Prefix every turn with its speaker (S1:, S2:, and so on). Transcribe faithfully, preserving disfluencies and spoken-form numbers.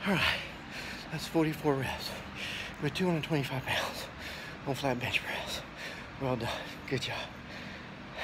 S1: All right, that's forty-four reps with two hundred twenty-five pounds on flat bench press. Well done, good job.